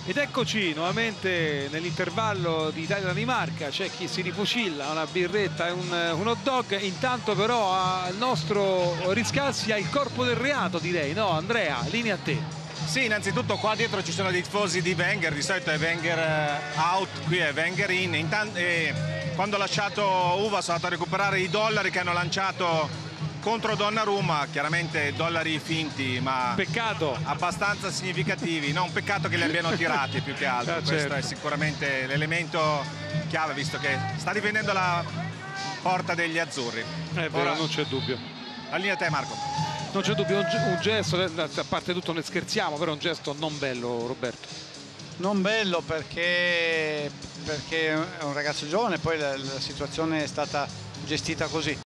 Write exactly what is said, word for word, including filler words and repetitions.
Ed eccoci nuovamente nell'intervallo di Italia-Danimarca, c'è chi si rifucilla una birretta e un, un hot dog, intanto però al nostro Riscassi ha il corpo del reato, direi, no Andrea? Linea a te. Sì, innanzitutto qua dietro ci sono dei tifosi di Wenger, di solito è Wenger out, qui è Wenger in. Intanto, eh, quando ha lasciato Uva sono andato a recuperare i dollari che hanno lanciato contro Donnarumma, chiaramente dollari finti ma peccato abbastanza significativi, no, un peccato che li abbiano tirati più che altro. Ah, questo certo. è sicuramente l'elemento chiave, visto che sta rivenendo la porta degli azzurri. È vero, Ora, non c'è dubbio. la linea a te Marco. Non c'è dubbio, un, un gesto, a parte tutto ne scherziamo, però è un gesto non bello, Roberto. Non bello perché, perché è un ragazzo giovane, poi la, la situazione è stata gestita così.